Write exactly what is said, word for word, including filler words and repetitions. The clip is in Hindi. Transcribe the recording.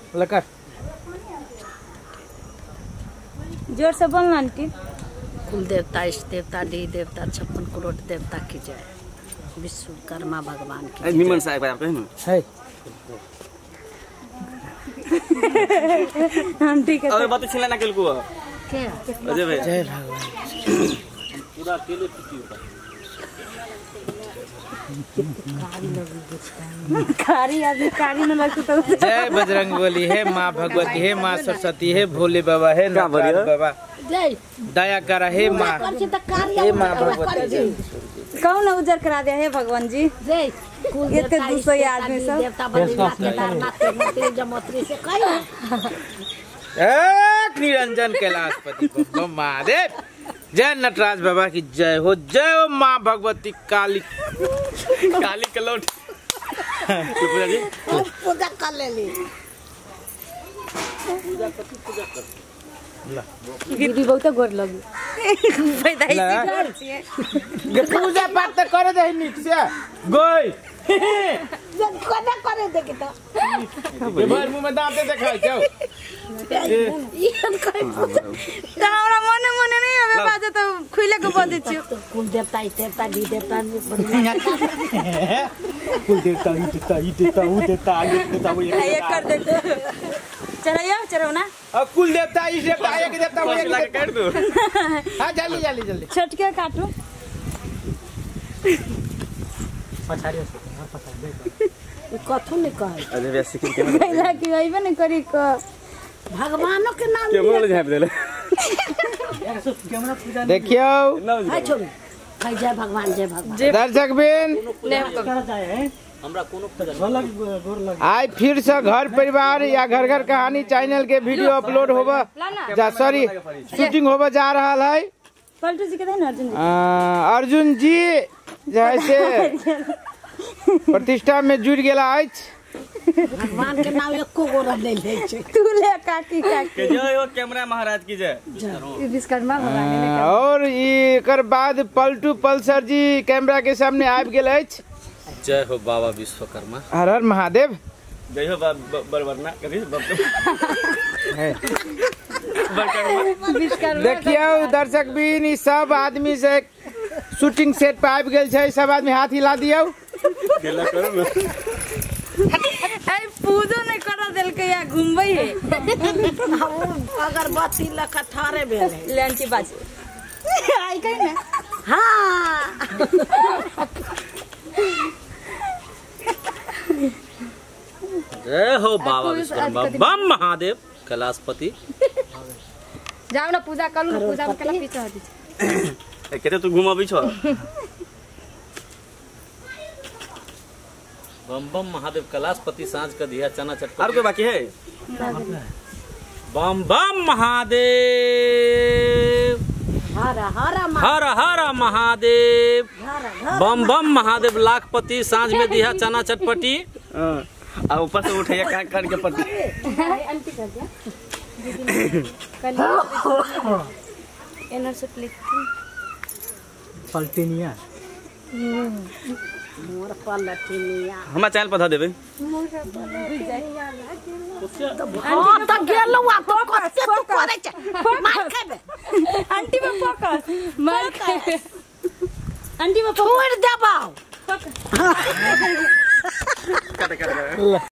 लकर जोर से बोलना आंटी। कुल देवता इष्ट देवता डी देवता छप्पन करोड़ देवता की जय, विश्वकर्मा भगवान की निमन साहब आप है है आंटी के अरे बात छिला ना केल को के अजय भाई जय भगवान पूरा केले पिटी होता कारी अभी कारी न लगती तो जय बजरंग बली है माँ भगवती है माँ सरस्वती है भोले बाबा है नाथ बाबा जय दया करा है माँ हे माँ भगवती कौन उजर करा दिया है भगवान जी। जय कुल ये तो देवता दूसरे इष्ट आदमी देवता सब। डी देवता बद्रीनाथ केदारनाथ तिरुपति जमोत्री से कई एक निरंजन कैलाशपति बाबा महादेव। जय नटराज बाबा की जय हो, जय हो माँ भगवती काली काली कलौट पूजा जी पूजा कर ले ली। दीदी बहुत गोर लगी पूजा पाठ तो करे दे नीक से गोई जब कोना करे देखे तो ये बार मुंह में दांते दिखाई जाओ ये कोई पूजा हमरा मने मने नहीं हवे बाजे तो खुले को बजे छियो। कुल देवता इष्ट देवता डी देवता कुल देवता ही देवता ही देवता हूँ देवता आगे देवता वो एक कर दे चलाइयो चलो ना। अब कुल देवता इस देवता एक देवता वो एक लगा देवता काट दो हाँ जल्दी जल्दी जल्दी छट के काटू कथु नहीं कहे अजय भाई सिक्किम के कहला कि आइबे न करी क भगवानों के नाम कैमरा ले झाप देले देखियो है छोड़ कह जय भगवान जय भगवान दर्शक बिन हमरा कोनो आज फिर से घर परिवार या घर घर कहानी चैनल के वीडियो अपलोड होगा जा सॉरी शूटिंग होगा जा रहा है। पलटू जी के देन अर्जुन जी अ, अर्जुन जी जैसे प्रतिष्ठा में जुड़ गेला अछि भगवान के नाम एको गो ले ले छै तू ले काकी काकी के जय हो कैमरा महाराज की जय विश्वकर्मा भगवान ने और एकर बाद पलटू पल्सर जी कैमरा के सामने आबि गेल अछि। जय हो बाबा विश्वकर्मा हर हर महादेव। जय हो बरबरना कभी विश्वकर्मा देखियो दर्शक बिन ई सब आदमी से शूटिंग सेट पे आबि गेल छै, सब आदमी हाथ हिला दियो गेला करो ना आई पूजो नहीं करा देल के या घूमबै है अगरबत्ती लखा ठारे भेल लेंटी बाजी आई कहीं ना हां जय हो बाबा विश्वकर्मा बम महादेव कैलाशपति जाओ ना पूजा करू ना पूजा में केला पीछे हटी केते तू घुमाबी छ बम बम महादेव कैलाशपति सांझ का दिया चना चटपटी और कोई बाकी है बम बम महादेव हर हर हर हर महादेव बम बम महादेव लाखपति सांझ में दिया चना चटपटी आ ऊपर से उठैया काट काट के पति आंटी कर दिया कल एनर से प्लेट पलटिनिया मोर पलटिनिया हमारा चैनल पर धा देबे हां त गेलौ आ तो कते तू करे छ मार खेबे आंटी में फोकस मार खाए आंटी में छोड़ देबौ काट काट